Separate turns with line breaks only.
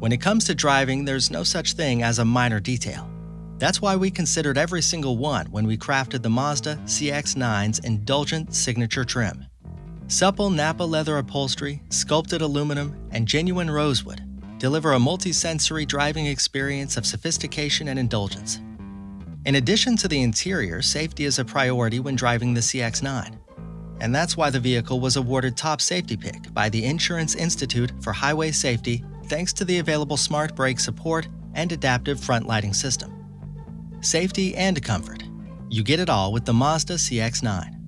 When it comes to driving, there's no such thing as a minor detail. That's why we considered every single one when we crafted the Mazda CX-9's indulgent signature trim. Supple Nappa leather upholstery, sculpted aluminum, and genuine rosewood deliver a multi-sensory driving experience of sophistication and indulgence. In addition to the interior, safety is a priority when driving the CX-9. And that's why the vehicle was awarded Top Safety Pick by the Insurance Institute for Highway Safety thanks to the available smart brake support and adaptive front lighting system. Safety and comfort. You get it all with the Mazda CX-9.